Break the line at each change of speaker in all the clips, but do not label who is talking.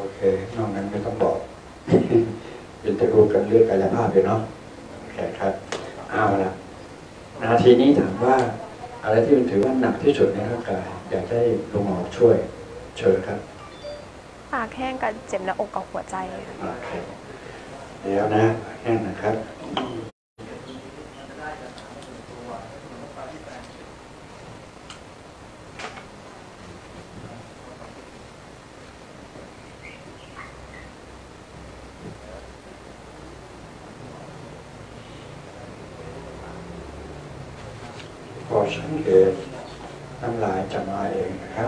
อเคนอกนั้นไม่ต้องบอกเป็นจะรู้กันเรื่องกายภาพเลยเนาะโอเคครับเอาละนาทีนี้ถามว่าอะไรที่มันถือว่าหนักที่สุดในร่างกายอยากให้ลุงหมอช่วยเชิญครับ
ปากแห้งกับเจ็บหน้าอกกับหัวใจ
โอเคเดี๋ยวนะแห้งนะครับพอสังเกตน้ำลายจะมาเองนะครับ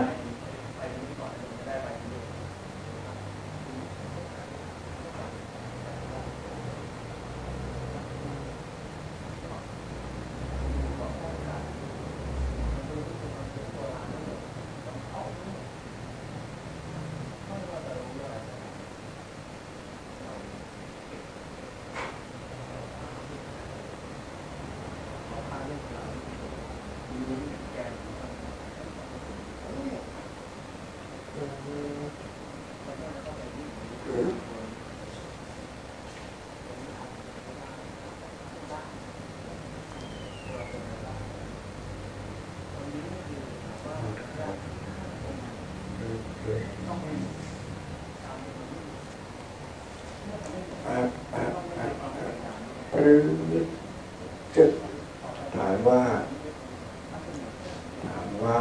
หรือจะถามว่าถามว่า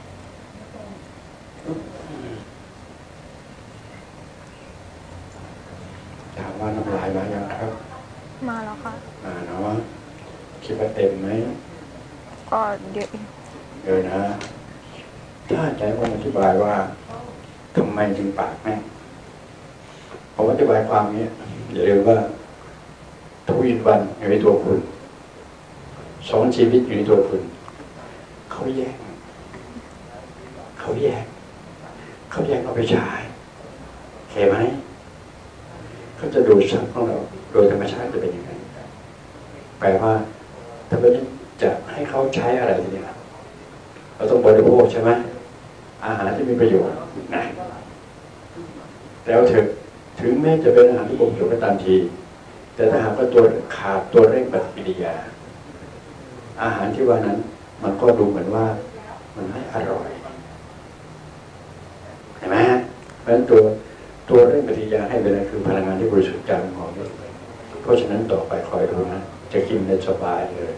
น้ำลายมายังครับ
มาแล้วค่ะ
มาเนาะคิดว่าเต็มไหม
ก็เยอะ
นะถ้าใจผมอธิบายว่าทำไมจึงปากแม่ผมอธิบายความนี้อย่าลืมว่าทวินวันอยู่ในตัวคุณสองชีวิตอยู่ในตัวคุณเขาแยกเอาไปใช้เห็นไหมเขาจะดูดซับของเราโดยธรรมชาติจะเป็นยังไงแปลว่าถ้าเป็นจะให้เขาใช้อะไรทีนี้เราต้องบริโภคใช่ไหมอาหารที่มีประโยชน์นะแล้วถึงแม้จะเป็นอาหารที่บ่มเพาะก็ตามทีแต่ถ้าหากว่าตัวขาดตัวเร่งปฏิกิริยาอาหารที่ว่านั้นมันก็ดูเหมือนว่ามันไม่อร่อยเห็นไหมเพราะฉะนั้นตัวเร่งปฏิกิริยาให้เวลาคือพลังงานที่บริสุทธิ์จากหอมเพราะฉะนั้นต่อไปคอยดูนะจะกินได้สบายเลย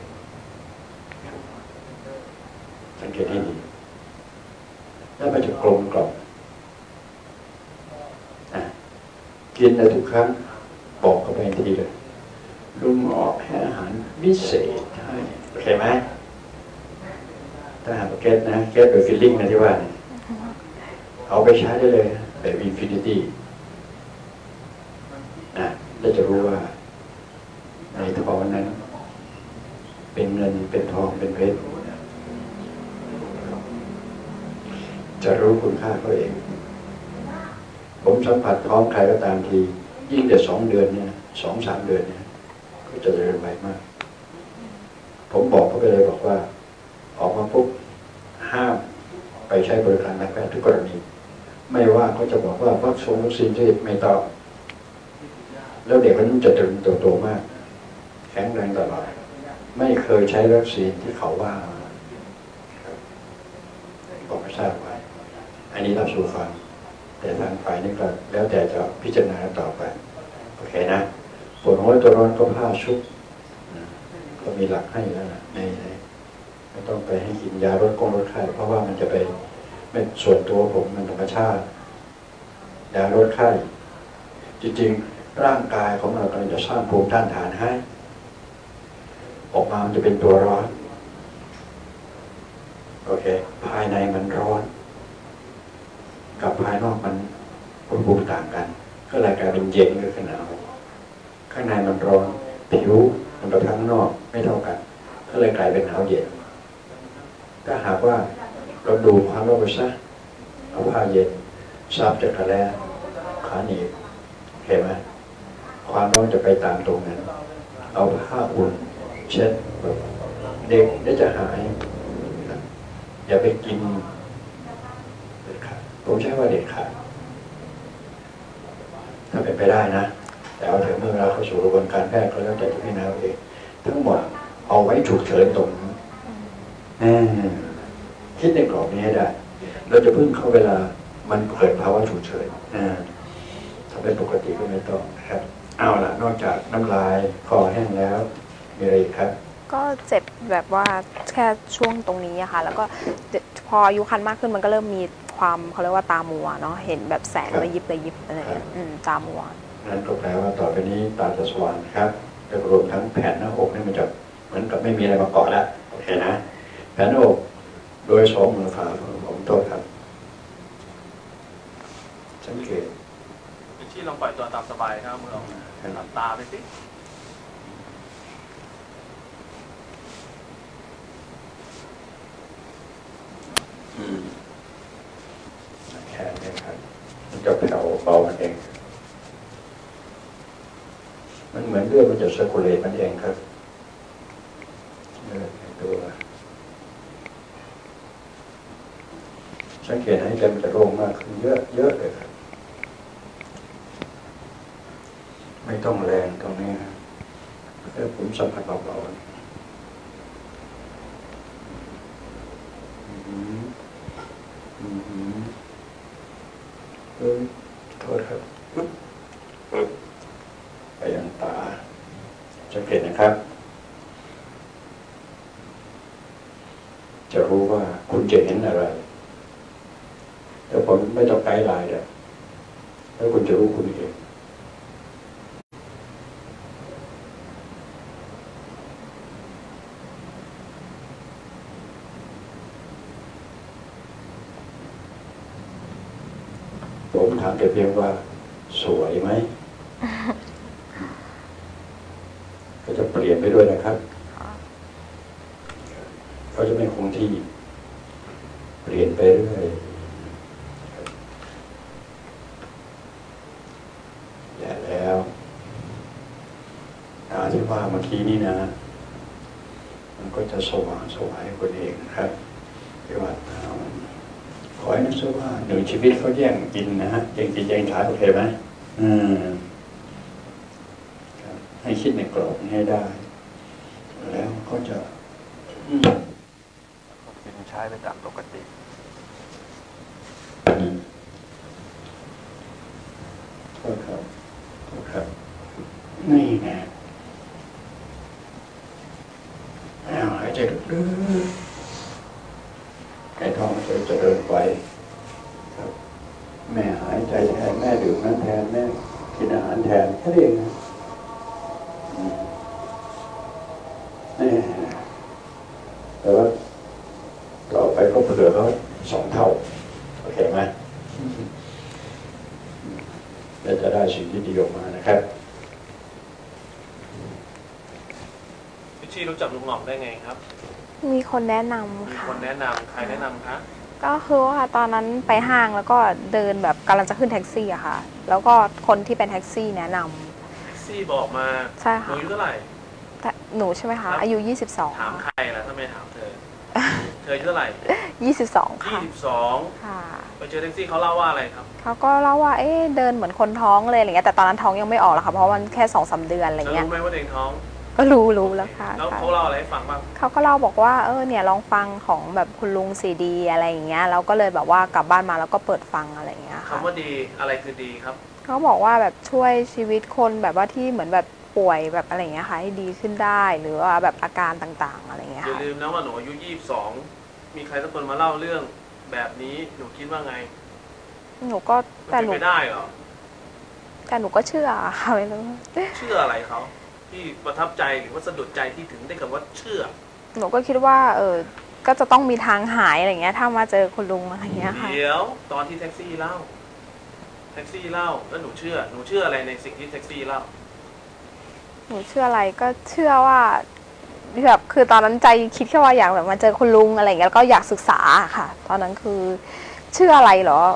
สังเกตให้ดีแล้วมันจะกลมกล่อมกินในทุกครั้งบอกเข้าไปทีเลยลุงออกให้อาหารพิเศษให้โอเคไหมถ้าหากเก็ตนะเก็ตโดยฟีลลิ่งนะที่ว่าเอาไปใช้ได้เลยแบบอินฟินิตี้แล้วจะรู้ว่าในท้องนั้นเป็นเงินเป็นทองเป็นเพชรจะรู้คุณค่าเขาเองผมสัมผัสท้องใครก็ตามทียิ่งแต่2 เดือนเนี่ย2-3 เดือนเนี่ยก็จะเจริญไวมากผมบอกเขาไปเลยบอกว่าออกมาปุ๊บห้ามไปใช้บริการนักแพทย์ทุกกรณีไม่ว่าเขาจะบอกว่าวัคซีนที่ไม่ต้องแล้วเด็กมันจะเจริญเติบโตมากแข็งแรงตลอดไม่เคยใช้วัคซีนที่เขาว่าบอกไม่ทราบว่าอันนี้รับสู่ฟังแต่ทางฝ่ายนี้ก็แล้วแต่จะพิจารณาต่อไปโอเคนะปวดหัวตัวร้อนก็ผ้าชุบก็มีหลักให้แล้วนะไม่ต้องไปให้กินยาลดไข้เพราะว่ามันจะไปไม่ส่วนตัวผมมันธรรมชาติยาลดไข้จริงๆร่างกายของเรากำลังจะสร้างภูมิต้านทานให้ออกมามันจะเป็นตัวร้อนโอเคภายในมันร้อนกับภายนอกมันอุณหภูมิต่างกันก็เลยกลายเป็นเย็นหรือหนาวข้างในมันร้อนผิวมันกับข้างนอกไม่เท่ากันก็เลยกลายเป็นหนาวเย็นถ้าหากว่าเราดูความร้อนไปซะเอาผ้าเย็นซับจากกระแลขาหนีบเห็นไหมความร้อนจะไปตามตรงนั้นเอาผ้าอุ่นเช็ดเด็กได้จะหายอย่าไปกินผมใช้ว่าเด็ดขาดถ้าเป็นไปได้นะแต่เอาถึงเมื่อเราเข้าสู่กระบวนการแพทย์ก็แล้วแต่จะพิจารณาเองทั้งหมดเอาไว้ฉุกเฉินตรงนี้คิดในกรอบนี้ให้ได้เราจะพึ่งเข้าเวลามันเกิดภาวะฉุกเฉินถ้าเป็นปกติก็ไม่ต้องนะครับเอาล่ะนอกจากน้ำลายคอแห้งแล้วมีอะไรอีกครับ
ก็เจ็บแบบว่าแค่ช่วงตรงนี้อะค่ะ แล้วก็พออายุคันมากขึ้นมันก็เริ่มมีความเขาเรียกว่าตามัวเนาะเห็นแบบแสงระยิบระยิบอะไรตามัว
นั่นก็แปลว่าต่อไปนี้ตาจะสว่างครับจะรวมทั้งแผ่นหน้าอกนี่มันจะเหมือนกับไม่มีอะไรมาเกาะแล้วโอเคนะแผ่นหน้าอกโดย2 มือฝ่าผมโทษครับสังเกต
ที่ลองปล่อยตัวตามสบายครับมือออกหลับตาไปสิ
แค่นี้ครับมันจะแผ่วเบามันเองมันเหมือนเลือดมันจะเซอร์คูลเลตมันเองครับเลือดในตัวสังเกตให้ใจมันจะโล่งมากขึ้นเยอะเลยครับไม่ต้องแรงตรงนี้นะแค่ผมสัมผัสเบาๆโทษครับไปยังตาสังเกตนะครับจะรู้ว่าคุณจะเห็นอะไรแต่ผมไม่ต้องไกด์ไลน์เลยแล้วคุณจะรู้คุณเองผมถามแต่เพียงว่าสวยไหม ก็จะเปลี่ยนไปด้วยนะครับเขาจะไม่คงที่เปลี่ยนไปเรื่อยแล้วที่ว่าเมื่อกี้นี้นะมันก็จะสว่างสวายคนเองนะครับที่ว่าขอให้นึกซะว่า1 ชีวิตเขาแย่งกินนะฮะแย่งกินแย่งทานโอเคไหมให้คิดในกรอบนี้ให้ได้แล้วก็จะเป็นใช้ไปตามปกติโทษครับนี่นะหายใจลึกๆให้ท้องมันจะเดินไปครับแม่หายใจแทนแม่ดื่มน้ำแทนแม่กินอาหารแทนแค่นี้เองนะแต่ว่าต่อไปก็เผื่อเขา2 เท่าโอเคไหมและจะได้สิ่งที่ดีออกมานะครับ
พี่ชีรู้จักลุงหน่องได้ไงครับ
มีคนแนะนำค่ะ
มีคนแนะนำใครแนะนำคะ
ก็คือว่าตอนนั้นไปห้างแล้วก็เดินแบบกำลังจะขึ้นแท็กซี่อะค่ะแล้วก็คนที่เป็นแท็กซี่แนะนำ
แท็กซี่บอกมา
ใช่ค่ะ
หนูอายุเท่าไหร่
หนูใช่ไหมคะอายุ22
ถามใครล่ะถ้าไม่ถามเธออายุเท่าไหร่
22ค่ะ
22ค่ะไปเจอแท็กซี่เขาเล่าว่าอะไรครับ
เขาก็เล่าว่าเดินเหมือนคนท้องเลยอะไรเงี้ยแต่ตอนนั้นท้องยังไม่ออกหรอกค่ะเพราะมันแค่2-3 เดือนอะไรเงี้ย
รู้ไหมว่าเด็กท้อง
ก็รู้แล้วค่ะ
แล้วเขาเล่าอะไรให้ฟังบ้าง
เขาก็เล่าบอกว่าเนี่ยลองฟังของแบบคุณลุงซีดีอะไรอย่างเงี้ยเราก็เลยแบบว่ากลับบ้านมาแล้วก็เปิดฟังอะไรอย่างเงี้ยค่ะ
คำว่าดีอะไรคือดีครับ
เขาบอกว่าแบบช่วยชีวิตคนแบบว่าที่เหมือนแบบป่วยแบบอะไรอย่างเงี้ยค่ะให้ดีขึ้นได้หรือว่าแบบอาการต่างๆอะไรอย่างเงี้ย
อย่าลืมนะว่าหนูอายุ22มีใครสักคนมาเล่าเรื่องแบบนี้หนูคิดว่าไง
หนูก็แต่หนู
ไม่ได้หรอ
แต่หนูก็เชื่อค่ะไม่รู้
เชื่ออะไรเขาที่ประทับใจหรือว่าสะดุดใจที่ถึงได้คำว่าเชื่อ
หนูก็คิดว่าก็จะต้องมีทางหายอะไรเงี้ยถ้ามาเจอคุณลุงอะไรเงี้ยค่ะ
เดี๋ยวตอนที่แท็กซี่เล่าแล้วหนูเชื่ออะไรในสิ่งที่แท็กซี่เล่า
หนูเชื่ออะไรก็เชื่อว่าแบบคือตอนนั้นใจคิดแค่ว่าอยากแบบมาเจอคุณลุงอะไรเงี้ยแล้วก็อยากศึกษาค่ะตอนนั้นคือเชื่ออะไรเหรอ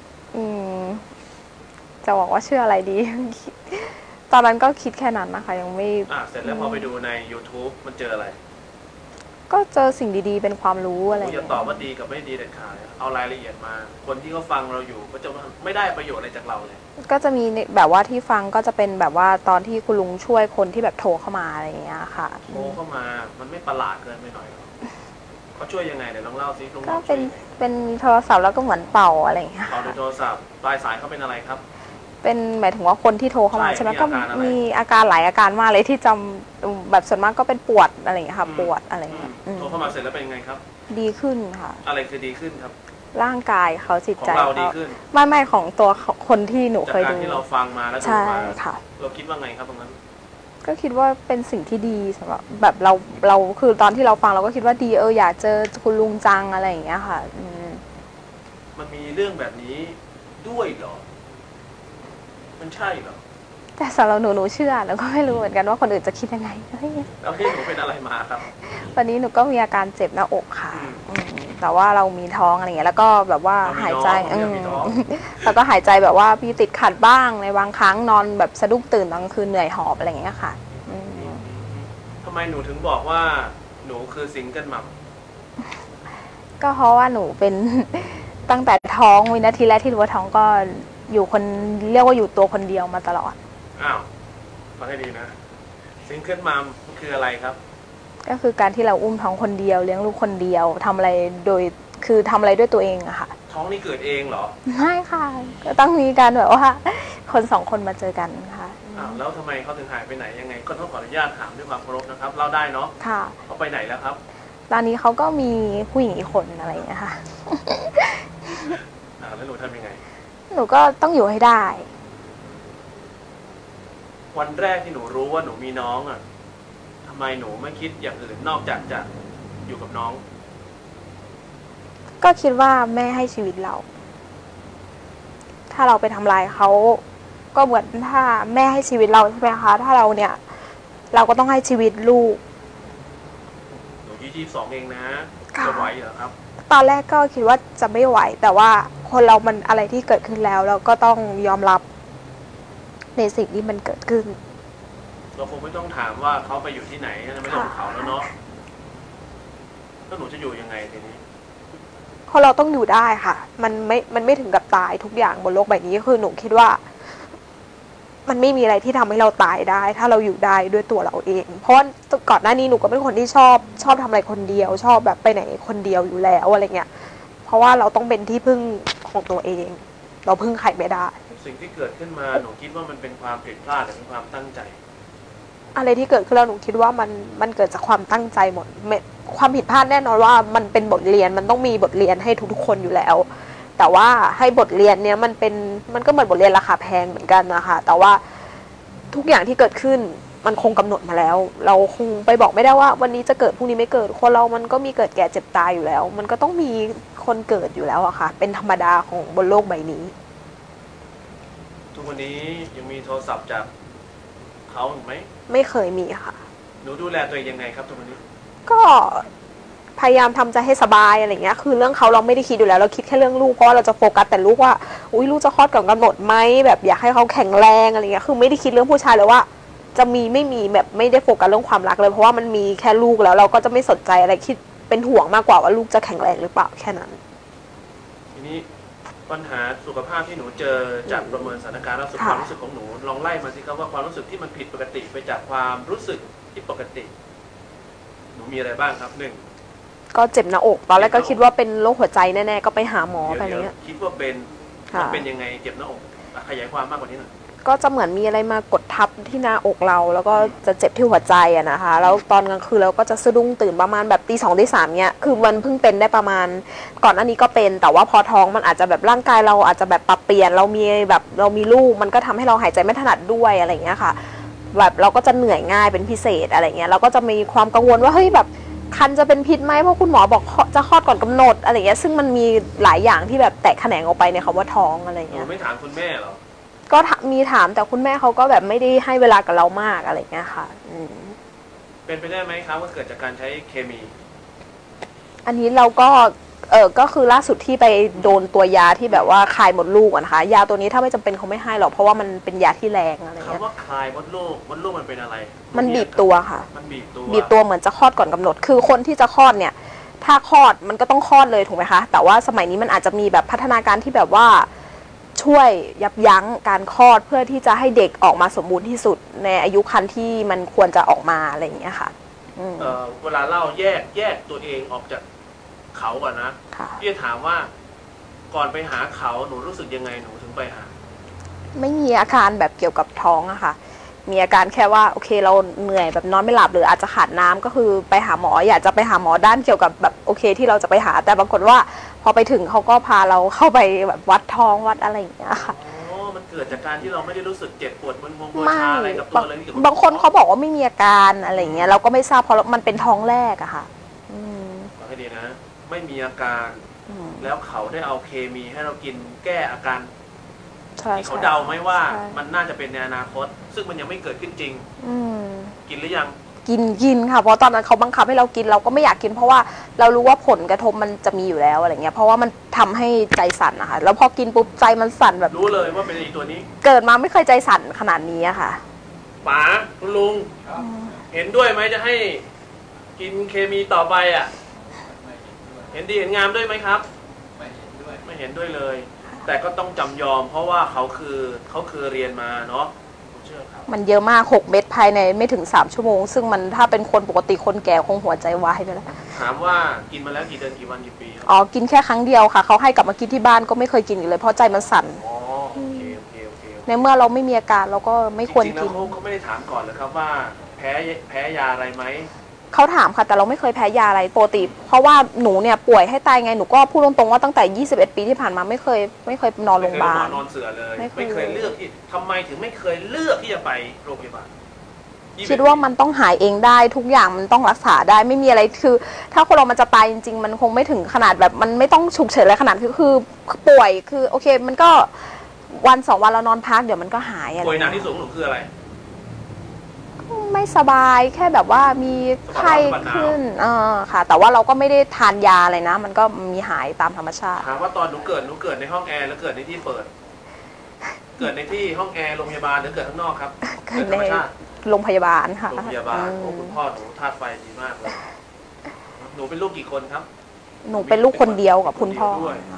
จะบอกว่าเชื่ออะไรดี ตอนนั้นก็คิดแค่นั้นนะคะยังไม่
เสร็จแล้วพอไปดูใน YouTube มันเจออะไร
ก็เจอสิ่งดีๆเป็นความรู้อะไร
อย่าตอบว่าดีกับไม่ดีเด็ดขาดเอารายละเอียดมา คนที่เขาฟังเราอยู่ก็จะไม่ได้ประโยชน์อะไรจากเราเลย
ก็จะมีแบบว่าที่ฟังก็จะเป็นแบบว่าตอนที่คุณลุงช่วยคนที่แบบโทรเข้ามาอะไรอย่างเงี้ยค่ะ
โทรเข้ามามันไม่ประหลาดเกินไปหน่อยหรอเขาช่วยยังไงเดี๋ยวลองเล่าซิลุง
ก็
ช่
เป็
วย
น
ยังไง
เป็นโทรศัพท์แล้วก็เหมือนเป่าอะไรอย่างเงี้ย
เอาในโทรศัพท์ปลายสายเขาเป็นอะไรครับ
เป็นหมายถึงว่าคนที่โทรเข้ามา
ใช่
ใช่ไหม
มี
ก็
อาการอะไร
มีอาการหลายอาการมากเลยที่จำแบบส่วนมากก็เป็นปวดอะไรอย่างเงี้ยค่ะปวดอะไรอย่างเงี้ย
โทรเข้ามาเสร็จแล้วเป็นยังไงครับ
ดีขึ้นค่ะ
อะไรคือดีขึ้นครับ
ร่างกายเขาจิต
ของ
ใจ
เรา
เขา
ดีขึ้น
ไม่ของตัวคนที่หนู
จาก
เคย
การ
ดู
ที่เราฟังมาแล้วดู
ใช่
มา
ค่ะ
เราคิดว่าไงครับตรงนั้น
ก็คิดว่าเป็นสิ่งที่ดีสำหรับแบบเราคือตอนที่เราฟังเราก็คิดว่าดีอยากเจอคุณลุงจังอะไรอย่างเงี้ยค่ะ
มันมีเรื่องแบบนี้ด้วยเหรอ มันใช่เหรอ
แต่สำหรับหนูเชื่อแล้วก็ไม่รู้เหมือนกันว่าคนอื่นจะคิดยังไง
แล้วที่หนูเป็นอะไรมาครับ
วันนี้หนูก็มีอาการเจ็บหน้าอกค่ะ
อืม
แต่ว่าเรามีท้องอะไรเงี้ยแล้วก็แบบว่า
เรามี
หายใจ
น้องเรามีท้อง
แล้วก็หายใจแบบว่ามีติดขัดบ้างในบางครั้งนอนแบบสะดุ้งตื่นตอนกลางคืนเหนื่อยหอบอะไรเงี้ยค่ะ
ทำไมหนูถึงบอกว่าหนูคือซิงเกิลมัม
ก็เพราะว่าหนูเป็น ตั้งแต่ท้องวินาทีแรกที่รู้ว่าท้องก็อยู่คนเรียกว่าอยู่ตัวคนเดียวมาตลอด
อ้าวฟังให้ดีนะซิงเกิลมัมคืออะไรครับ
ก็คือการที่เราอุ้มท้องคนเดียวเลี้ยงลูกคนเดียวทำอะไรโดยคือทำอะไรด้วยตัวเองอะค่ะ
ท้องนี่เกิดเองเหรอ
ไม่ค่ะ ก็ต้องมีการแบบว่า คนสองคนมาเจอกันค่ะ
อ้าวแล้วทำไมเขาถึงหายไปไหนยังไงก็ต้องขออนุญาตถามด้วยความเคารพนะครับเล่าได้เนาะ
ค่ะ
เขาไปไหนแล้วครับ
ตอนนี้เขาก็มีผู้หญิงอีกคนอะไรอย่างเงี้ยค่ะ
แล้วหนูทำยังไง
หนูก็ต้องอยู่ให้ได้
วันแรกที่หนูรู้ว่าหนูมีน้องอ่ะทำไมหนูไม่คิดอย่างอื่นนอกจากจะอยู่กับน้อง
ก็คิดว่าแม่ให้ชีวิตเรา ถ้าเราไปทำลายเขาก็เหมือนถ้าแม่ให้ชีวิตเราใช่ไหมคะ ถ้าเราเนี่ย เราก็ต้องให้ชีวิตลูก
หนู22เองนะ
ค่ะ
จะไหวเหรอครับ
ตอนแรกก็คิดว่าจะไม่ไหว แต่ว่าคนเรามันอะไรที่เกิดขึ้นแล้ว เราก็ต้องยอมรับในสิ่งที่มันเกิดขึ้น
เราคงไม่ต้องถามว่าเขาไปอยู่ที่ไหนไม่ต้องเขาแล้วเนาะแล้วหนูจะอยู่ยังไงทีนี้
คนเราต้องอยู่ได้ค่ะ มันไม่ถึงกับตายทุกอย่างบนโลกใบนี้คือหนูคิดว่า มันไม่มีอะไรที่ทำให้เราตายได้ ถ้าเราอยู่ได้ด้วยตัวเราเอง เพราะว่าก่อนหน้านี้หนูก็เป็นคนที่ชอบทำอะไรคนเดียว ชอบแบบไปไหนคนเดียวอยู่แล้วอะไรเงี้ย เพราะว่าเราต้องเป็นที่พึ่งของตัวเอง เราพึ่งใครไม่ได้
สิ่งที่เกิดขึ้นมาหนูคิดว่ามันเป็นความผิดพลาดหรือเป็นความตั้งใจ
อะไรที่เกิดขึ้นแล้วหนูคิดว่ามันเกิดจากความตั้งใจหมดความผิดพลาดแน่นอนว่ามันเป็นบทเรียนมันต้องมีบทเรียนให้ทุกๆคนอยู่แล้ว แต่ว่าให้บทเรียนเนี้ยมันก็เหมือนบทเรียนราคาแพงเหมือนกันนะคะแต่ว่าทุกอย่างที่เกิดขึ้นมันคงกำหนดมาแล้ว เราคงไปบอกไม่ได้ว่าวันนี้จะเกิดพรุ่งนี้ไม่เกิดคนเรามันก็มีเกิดแก่เจ็บตายอยู่แล้ว มันก็ต้องมีคนเกิดอยู่แล้วอะค่ะ เป็นธรรมดาของบนโลกใบนี้
ทุกวันนี้ยังมีโทรศัพท์จากเขาอยู่ไหม
ไม่เคยมีค่ะ
หนูดูแลตัวเองยังไงครับทุกวันนี้
ก็พยายามทำใจให้สบายอะไรเงี้ย คือเรื่องเขาเราไม่ได้คิดอยู่แล้ว เราคิดแค่เรื่องลูก เพราะว่าเราจะโฟกัสแต่ลูกว่า อุ้ยลูกจะคลอดก่อนกำหนดไหมแบบอยากให้เขาแข็งแรงอะไรเงี้ย คือไม่ได้คิดเรื่องผู้ชายเลยว่า จะมีไม่มีแบบไม่ได้โฟกัสเรื่องความรักเลย เพราะว่ามันมีแค่ลูกแล้วเราก็จะไม่สนใจอะไรคิดเป็นห่วงมากกว่าว่าลูกจะแข็งแรงหรือเปล่าแค่นั้น
ทีนี้ปัญหาสุขภาพที่หนูเจอจากประเมินสถานการณ์แล้วสุขความรู้สึกของหนูลองไล่มาสิครับว่าความรู้สึกที่มันผิดปกติไปจากความรู้สึกที่ปกติ หนูมีอะไรบ้างครับหนึ่ง
ก็เจ็บหน้าอกตอนแรกก็คิดว่าเป็นโรคหัวใจแน่ๆก็ไปหาหมอไป
เดี๋ยว
เนี้ย
คิดว่าเป็น
ค่ะ
มันเป็นยังไงเจ็บหน้าอกขยายความมากกว่านี้หน่อย
ก็จะเหมือนมีอะไรมากดทับที่หน้าอกเรา แล้วก็จะเจ็บที่หัวใจอะนะคะแล้วตอนกลางคืนเราก็จะสะดุ้งตื่นประมาณแบบตี 2ตี 3เนี้ยคือมันเพิ่งเป็นได้ประมาณก่อนหน้านี้ก็เป็นแต่ว่าพอท้องมันอาจจะแบบร่างกายเราอาจจะแบบปรับเปลี่ยนเรามีลูกมันก็ทำให้เราหายใจไม่ถนัดด้วยอะไรอย่างเงี้ยค่ะแบบเราก็จะเหนื่อยง่ายเป็นพิเศษอะไรเงี้ยเราก็จะมีความกังวลว่าเฮ้ยแบบคันจะเป็นพิษไหมเพราะคุณหมอบอกจะคลอดก่อนกำหนดอะไรเงี้ยซึ่งมันมีหลายอย่างที่แบบแตกแขนงออกไปในคำว่าท้องอะไร
หนู
เงี้ย
ไม่ถามคุณแม่เหรอ
ก็มีถามแต่คุณแม่เขาก็แบบไม่ได้ให้เวลากับเรามากอะไรเงี้ยค่ะ
เป็นไปได้ไหมครับว่าเกิดจากการใช้เคมี
อันนี้เราก็ก็คือล่าสุดที่ไปโดนตัวยาที่แบบว่าคลายมดลูกอะนะคะยาตัวนี้ถ้าไม่จำเป็นเขาไม่ให้หรอกเพราะว่ามันเป็นยาที่แรงอะไรเงี้ย
คำว่าคลายมดลูกมันเป็นอะไร
มันบีบตัวค่ะ
มันบีบตัว
บีบตัวเหมือนจะคลอดก่อนกำหนด คือคนที่จะคลอดเนี่ย ถ้าคลอดมันก็ต้องคลอดเลยถูกไหมคะ แต่ว่าสมัยนี้มันอาจจะมีแบบพัฒนาการที่แบบว่าช่วยยับยั้งการคลอดเพื่อที่จะให้เด็กออกมาสมบูรณ์ที่สุดในอายุครรภ์ที่มันควรจะออกมาอะไรอย่างเงี้ยค่ะ
เวลาเล่าแยกตัวเองออกจากเขาก่อนนะ พี่จะถามว่าก่อนไปหาเขาหนูรู้สึกยังไงหนูถึงไปหา
ไม่มีอาการแบบเกี่ยวกับท้องอะค่ะ มีอาการแค่ว่าโอเคเราเหนื่อยแบบนอนไม่หลับหรืออาจจะขาดน้ำก็คือไปหาหมออยากจะไปหาหมอด้านเกี่ยวกับแบบโอเคที่เราจะไปหาแต่ปรากฏว่าพอไปถึงเขาก็พาเราเข้าไปแบบวัดท้องวัดอะไรอย่างเงี้ยค่ะ
มันเกิดจากการที่เราไม่ได้รู้สึกเจ็บปวดมึนงงปวดชาอะไรกับตัวเลย
บางคนเขาบอกว่าไม่มีอาการอะไรอย่างเงี้ยเราก็ไม่ทราบเพราะมันเป็นท้องแรกอะค่ะ
ฟังให้ดีนะไม่มีอาการแล้วเขาได้เอาเคมีให้เรากินแก้อาการที่เขาเดาไหมว่ามันน่าจะเป็นในอนาคตซึ่งมันยังไม่เกิดขึ้นจริงกินหรือยัง
กินค่ะเพราะตอนนั้นเขาบังคับให้เรากินเราก็ไม่อยากกินเพราะว่าเรารู้ว่าผลกระทบมันจะมีอยู่แล้วอะไรเงี้ยเพราะว่ามันทำให้ใจสั่นนะคะแล้วพอกินปุ๊บใจมันสั่นแบบ
รู้เลยว่าเป็นไอ้ตัวนี้
เกิดมาไม่เคยใจสั่นขนาดนี้อะค่ะ
ป๋าคุณลุงเห็นด้วยไหมจะให้กินเคมีต่อไปอ่ะเห็นดีเห็นงามด้วยไหมครับไม่เห็นด้วยเลยแต่ก็ต้องจำยอมเพราะว่าเขาคือเรียนมาเนาะ
มันเยอะมาก6 เม็ดภายในไม่ถึง3 ชั่วโมงซึ่งมันถ้าเป็นคนปกติคนแก่คงหัวใจวายไปแล้ว
ถามว่ากินมาแล้วกี่เดือนกี่วันกี่ปี
กินแค่ครั้งเดียวค่ะเขาให้กลับมากินที่บ้านก็ไม่เคยกินอีกเลยเพราะใจมันสั่น
โอเค
ในเมื่อเราไม่มีอาการเราก็ไม่ควรกิน
เขาไม่ได้ถามก่อนเลยครับว่าแพ้ยาอะไรไหม
เขาถามค่ะแต่เราไม่เคยแพ้ยาอะไรปกติเพราะว่าหนูเนี่ยป่วยให้ตายไงหนูก็พูดตรงๆว่าตั้งแต่21 ปีที่ผ่านมาไม่เคยนอนโรงพยาบาล
นอนเสือเลยไม่เคยเลือกที่ทำไมถึงไม่เคยเลือกที่จะไปโรงพยาบาล
คิดว่ามันต้องหายเองได้ทุกอย่างมันต้องรักษาได้ไม่มีอะไรคือถ้าคนเรามันจะตายจริงๆมันคงไม่ถึงขนาดแบบมันไม่ต้องฉุกเฉินอะไรขนาดคือป่วยคือโอเคมันก็วัน2 วันเรานอนพักเดี๋ยวมันก็หายอะไร
ป่วยหนักที่สุดหนูคืออะไร
ไม่สบายแค่แบบว่ามีไข้ขึ้นค่ะแต่ว่าเราก็ไม่ได้ทานยาอะไรนะมันก็มีหายตามธรรมชาติ
ถามว่าตอนหนูเกิดในห้องแอร์แล้วเกิดในที่เปิดเกิดในที่ห้องแอร์โรงพยาบาลหรือเกิดข้างนอกครับ
เกิดธรรมชาติโรงพยาบาลค่ะ
โรงพยาบาลโอ้คุณพ่อหนูธาตุไฟดีมากเลยหนูเป็นลูกกี่คนครับ
หนูเป็นลูกคนเดียวกับคุณพ่อ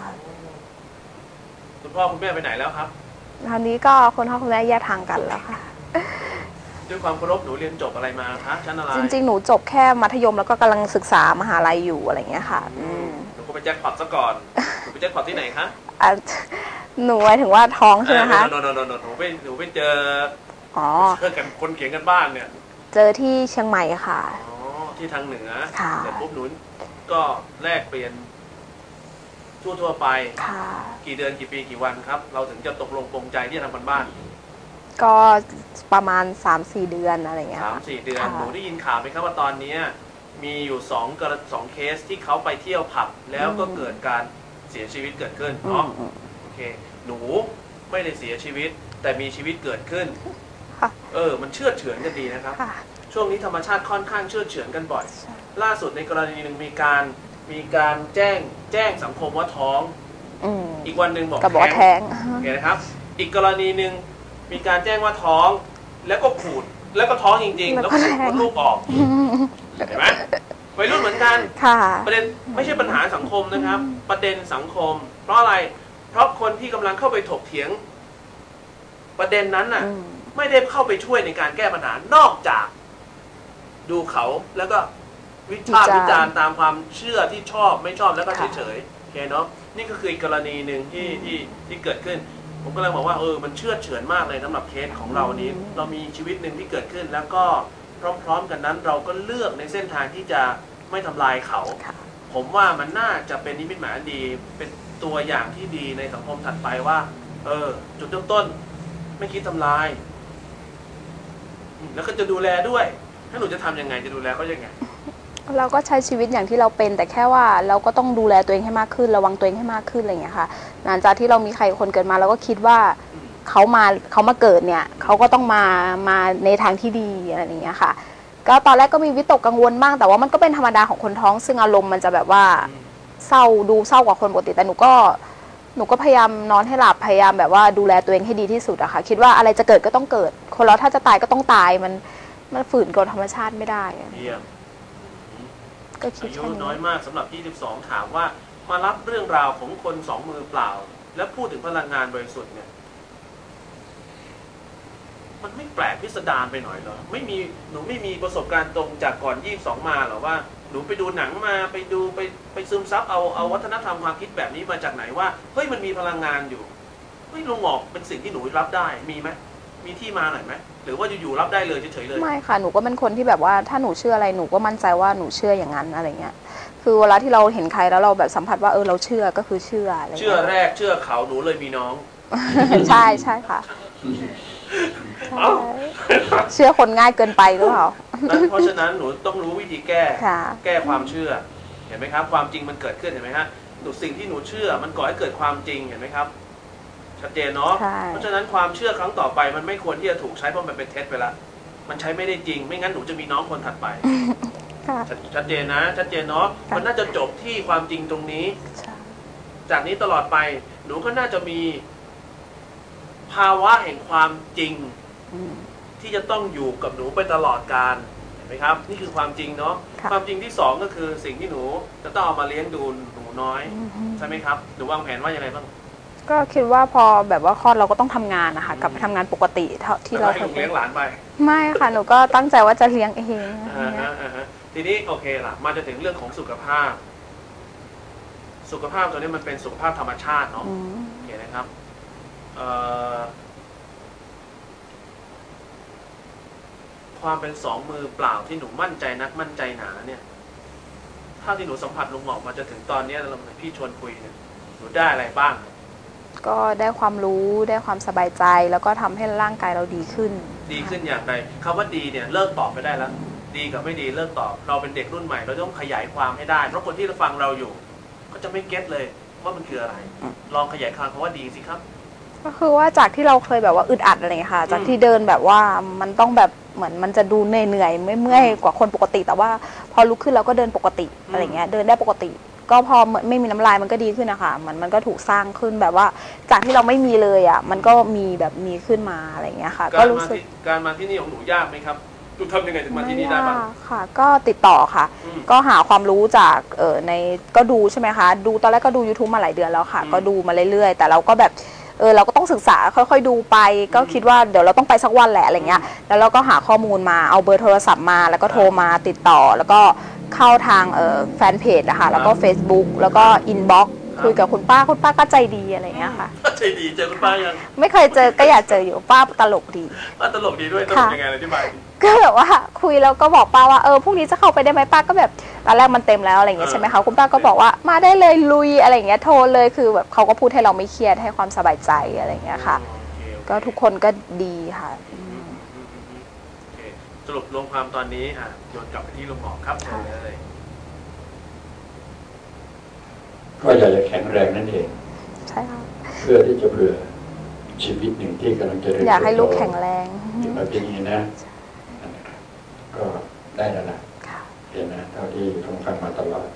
คุณพ่อคุณแม่ไปไหนแล้วครับ
ตอนนี้ก็คุณพ่อคุณแม่แยกทางกันแล้วค่ะ
ด้วยความเคารพหนูเรียนจบอะไรมาคะชั้นอะไร
จริงๆหนูจบแค่มัธยมแล้วก็กำลังศึกษามหาลัยอยู่อะไรเงี้ยค่ะ
หนูไปแจ็คพอตซะก่อนหนูไปแจ็คพอตที่ไหนคะ
หนูหมายถึงว่าท้องใช่ไหมคะ
หนูไปเจอกันคนเขียนกันบ้านเนี่ย
เจอที่เชียงใหม่ค่ะ
ที่ทางเหนือเสร็จปุ๊บหนูก็แลกเปลี่ยนทั่วไปกี่เดือนกี่ปีกี่วันครับเราถึงจะตกลงปรงใจที่จะทำกันบ้าน
ก็ประมาณ 3-4 เดือนอะไรเงี้ย
3-4 เดือนหนูได้ยินข่าวไหมครับว่าตอนนี้มีอยู่2 เคสที่เขาไปเที่ยวผับแล้วก็เกิดการเสียชีวิตเกิดขึ้นเนาะโอเคหนูไม่ได้เสียชีวิตแต่มีชีวิตเกิดขึ้นมันเชื่อเฉือนกันดีนะครับช่วงนี้ธรรมชาติค่อนข้างเชื่อเฉือนกันบ่อยล่าสุดในกรณีหนึ่งมีการแจ้งสังคมว่าท้องอีกวันหนึ่งบอก
แท้ง
โอเคนะครับอีกกรณีหนึ่งมีการแจ้งว่าท้องแล้วก็ขูดแล้วก็ท้องจริงๆแล้วก็ขูดลูกออกเห็นไหมวัยรุ่นเหมือนกันประเด็นไม่ใช่ปัญหาสังคมนะครับประเด็นสังคมเพราะอะไรเพราะคนที่กำลังเข้าไปถกเถียงประเด็นนั้นน่ะไม่ได้เข้าไปช่วยในการแก้ปัญหานอกจากดูเขาแล้วก็วิพากษ์วิจารณ์ตามความเชื่อที่ชอบไม่ชอบแล้วก็เฉยๆโอเคเนาะนี่ก็คืออีกกรณีหนึ่งที่เกิดขึ้นผมก็เลยบอกว่ามันเชื่อเฉือนมากเลยสำหรับเคสของเรานี้เรามีชีวิตหนึ่งที่เกิดขึ้นแล้วก็พร้อมๆกันนั้นเราก็เลือกในเส้นทางที่จะไม่ทำลายเขาผมว่ามันน่าจะเป็นนิมิตหมายดีเป็นตัวอย่างที่ดีในสังคมถัดไปว่าจุดเริ่มต้นไม่คิดทำลายแล้วก็จะดูแลด้วยถ้าหนูจะทำยังไงจะดูแลเขายังไง
เราก็ใช้ชีวิตอย่างที่เราเป็นแต่แค่ว่าเราก็ต้องดูแลตัวเองให้มากขึ้นระวังตัวเองให้มากขึ้นอะไรอย่างเงี้ยค่ะหลังจากที่เรามีใครคนเกิดมาเราก็คิดว่าเขามาเกิดเนี่ยเขาก็ต้องมาในทางที่ดีอะไรอย่างเงี้ยค่ะก็ตอนแรกก็มีวิตกกังวลบ้างแต่ว่ามันก็เป็นธรรมดาของคนท้องซึ่งอารมณ์มันจะแบบว่าเศร้าดูเศร้ากว่าคนปกติแต่หนูก็พยายามนอนให้หลับพยายามแบบว่าดูแลตัวเองให้ดีที่สุดอะค่ะคิดว่าอะไรจะเกิดก็ต้องเกิดคนเราถ้าจะตายก็ต้องตายมันฝืนกฎธรรมชาติไม่ได้อะ
เยี่ยม
ก็คิด
อายุ
แค่นี้
น้อยมากสำหรับ22ถามว่ามารับเรื่องราวของคนสองมือเปล่า และพูดถึงพลังงานบริสุทธิ์เนี่ยมันไม่แปลกพิสดารไปหน่อยเหรอหนูไม่มีประสบการณ์ตรงจากก่อน22มาหรอว่าหนูไปดูหนังมาไปซึมซับเอาวัฒนธรรมความคิดแบบนี้มาจากไหนว่าเฮ้ยมันมีพลังงานอยู่เฮ้ยลุงหงอกเป็นสิ่งที่หนูรับได้มีไหมมีที่มาหน่อยไหมหรือว่าอยู่ๆรับได้เลยเฉยๆเลย
ไม่ค่ะหนูก็เป็นคนที่แบบว่าถ้าหนูเชื่ออะไรหนูก็มั่นใจว่าหนูเชื่ออย่างนั้นอะไรเงี้ยคือเวลาที่เราเห็นใครแล้วเราแบบสัมผัสว่าเราเชื่อก็คือเชื่ออะไร
เชื่อแรกเชื่อเขาหนูเลยมีน้อง
ใช่ใช่ค่ะเชื่อคนง่ายเกินไปหรือเปล่า
เพราะฉะนั้นหนูต้องรู้วิธีแก้ความเชื่อเห็นไหมครับความจริงมันเกิดขึ้นเห็นไหมฮะหนูสิ่งที่หนูเชื่อมันก่อให้เกิดความจริงเห็นไหมครับชัดเจนเนาะเพราะฉะนั้นความเชื่อครั้งต่อไปมันไม่ควรที่จะถูกใช้เพราะมันเป็นเท็จไปละมันใช้ไม่ได้จริงไม่งั้นหนูจะมีน้องคนถัดไปชัดเจนนะชัดเจนเนาะมันน่าจะจบที่ความจริงตรงนี้จากนี้ตลอดไปหนูก็น่าจะมีภาวะแห่งความจริงที่จะต้องอยู่กับหนูไปตลอดกาลเห็นไหมครับนี่คือความจริงเนาะความจริงที่2ก็คือสิ่งที่หนูจะต้องเอามาเลี้ยงดูหนูน้อยใช่ไหมครับหนูวางแผนว่ายังไงบ้าง
ก็คิดว่าพอแบบว่าคลอดเราก็ต้องทำงานนะคะกลับไปทำงานปกติที่เรา
เลี้ยงหลานไป
ไม่ค่ะหนูก็ตั้งใจว่าจะเลี้ยงเอง
ทีนี้โอเคล่ะมาจะถึงเรื่องของสุขภาพตัวนี้มันเป็นสุขภาพธรรมชาติเนาะโอเคนะครับความเป็น2มือเปล่าที่หนูมั่นใจนักมั่นใจหนาเนี่ยถ้าที่หนูสัมผัสลุงหงอกมาจะถึงตอนนี้เราพี่ชวนคุยเนี่ยหนูได้อะไรบ้าง
ก็ได้ความรู้ได้ความสบายใจแล้วก็ทำให้ร่างกายเราดีขึ้น
อย่างไรคำว่าดีเนี่ยเลิกตอบไปได้แล้วดีกับไม่ดีเลิกตอบเราเป็นเด็กรุ่นใหม่เราต้องขยายความให้ได้เพราะคนที่ฟังเราอยู่ก็จะไม่เก็ตเลยว่ามันคืออะไรลองขยายความคำว่าดีสิครับ
ก็คือว่าจากที่เราเคยแบบว่าอึดอัดอะไรค่ะจากที่เดินแบบว่ามันต้องแบบเหมือนมันจะดูเหนื่อยเมื่อยกว่าคนปกติแต่ว่าพอลุกขึ้นเราก็เดินปกติอะไรเงี้ยเดินได้ปกติก็พอไม่มีน้ำลายมันก็ดีขึ้นนะคะมันก็ถูกสร้างขึ้นแบบว่าจากที่เราไม่มีเลยอ่ะมันก็มีแบบมีขึ้นมาอะไรเงี้ยค่ะก็รู้สึก
การมาที่นี่ของหนูยากไหมครับหนูทำยังไงถึงมาที่นี่ได้บ้าง
ค่ะก็ติดต่อค่ะก็หาความรู้จากในก็ดูใช่ไหมคะดูตอนแรกก็ดู YouTube มาหลายเดือนแล้วค่ะก็ดูมาเรื่อยๆแต่เราก็แบบเราก็ต้องศึกษาค่อยๆดูไปก็คิดว่าเดี๋ยวเราต้องไปสักวันแหละอะไรเงี้ยแล้วเราก็หาข้อมูลมาเอาเบอร์โทรศัพท์มาแล้วก็โทรมาติดต่อแล้วก็เข้าทางแฟนเพจนะคะแล้วก็ Facebook แล้วก็อินบ็อกซ์คุยกับคุณป้าก็ใจดีอะไรเงี้ยค่ะ
ใจดีเจอคุณป้ายัง
ไม่เคยเจอก็อยากเจออยู่ป้าตลกดี
ป้าตลกดีด้วยตลกยังไงอธิบาย
ก็แบบว่าคุยแล้วก็บอกป้าว่าพรุ่งนี้จะเข้าไปได้ไหมป้าก็แบบตอนแรกมันเต็มแล้วอะไรเงี้ยใช่ไหมคะคุณป้าก็บอกว่ามาได้เลยลุยอะไรเงี้ยโทรเลยคือแบบเขาก็พูดให้เราไม่เครียดให้ความสบายใจอะไรเงี้ยค่ะก็ทุกคนก็ดีค่ะ
สรุปรวมความตอนนี้โยนกลับไปที่ลุงหมอครับเลย
ก็อยากจะแข็งแรงนั่นเอง
ใช่ค่ะ
เพื่อที่จะเผื่อชีวิตหนึ่งที่กำลังจะ
อยากให้ลูกแข็งแรง
แบบนี้นะก็ได้แล้วนะเห็นนะเท่าที่ฟังมาตลอด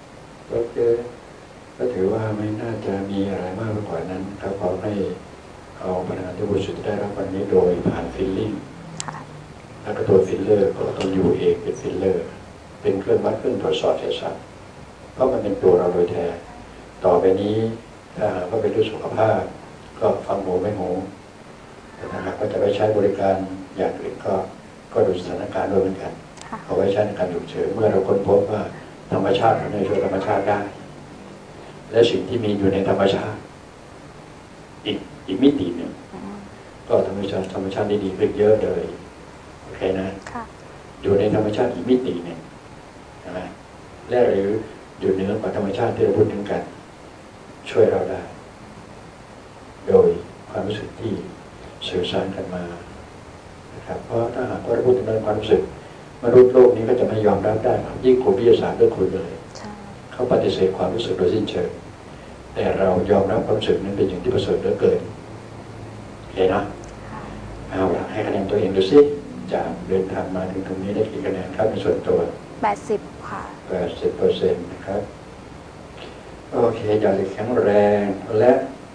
ก็ถือว่าไม่น่าจะมีอะไรมากกว่านั้นครับขอให้เอาพลังงานที่บริสุทธิ์ได้รับวันนี้โดยผ่านฟิลลิ่งแล้วก็ตัวฟิลเลอร์ก็ต้องอยู่เองเป็นฟิลเลอร์เป็นเครื่องวัดเครื่องตรวจสอบเฉยๆเพราะมันเป็นตัวเราโดยแท้ต่อไปนี้ถ้าหากว่าเป็นเรื่องสุขภาพก็ฟังหูไม่หูแต่ถ้าหากว่าจะไปใช้บริการอย่างอื่นก็ดูสถานการณ์ด้วยเหมือนกันเอาไว้ใช้ในการฉุกเฉินเมื่อเราค้นพบว่าธรรมชาติทำให้ช่วยธรรมชาติได้และสิ่งที่มีอยู่ในธรรมชาติอีกมิติหนึ่งก็ธรรมชาติดีขึ้นเยอะเลยโอเคนะอยู่ในธรรมชาติอีกมิติหนึ่งนะและหรืออยู่เหนือกว่าธรรมชาติที่เราพูดถึงกันช่วยเราได้โดยความรู้สึกที่สื่อสารกันมานะครับเพราะถ้าหากว่าเราพูดถึงเรื่องความรู้สึกมนุษย์โลกนี้ก็จะไม่ยอมรับได้ยิ่งครูวิทยาศาสตร์เลิกคุยเลยเขาปฏิเสธความรู้สึกโดยสิ้นเชิงแต่เรายอมรับความรู้สึกนั้นเป็นสิ่งที่ประเสริฐเหลือเกินเห็นนะเอาละให้คะแนนตัวเองดูสิจากเดินทางมาถึงตรงนี้ได้กี่คะแนนครับในส่วนตัว
80 ค่ะ
80%นะครับโอเคอยากจะแข็งแรงและ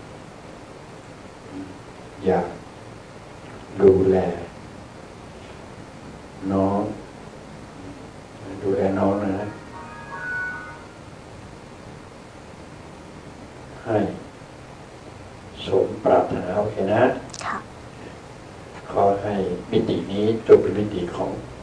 อยากดูแลน้องดูแลน้องนะให้สมปรารถนาโอเคนะ
ค่ะ
ขอให้มิตินี้จบเป็นมิติของ